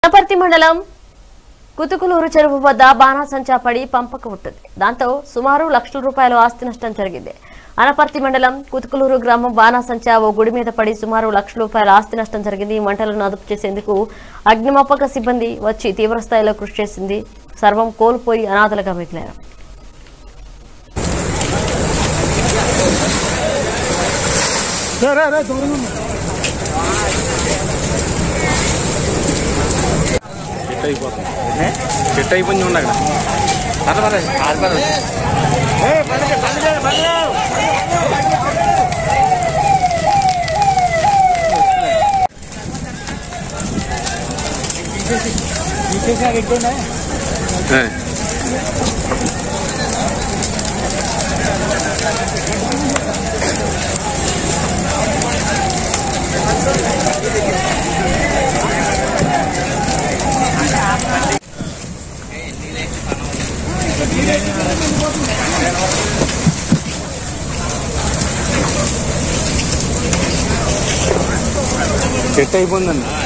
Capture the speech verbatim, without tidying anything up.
అనపర్తి మండలం కుతుకులూరు చెరువు వద్ద బాణాసంచా పడి పంపకు ఉంటుంది. దాంతో సుమారు లక్షల రూపాయల ఆస్తి నష్టం జరిగింది. అనపర్తి మండలం కుతుకులూరు గ్రామం బాణాసంచా ఓ గుడి మీద పడి సుమారు లక్షల రూపాయల ఆస్తి నష్టం జరిగింది. మంటలను అదుపు చేసేందుకు అగ్నిమాపక సిబ్బంది వచ్చి తీవ్రస్థాయిలో కృషి చేసింది. సర్వం కోల్పోయి అనాథలుగా మిగిలారు. చెట్టు అయిపోయింది ఉండగా చెట్టు అయిపోయిందండి.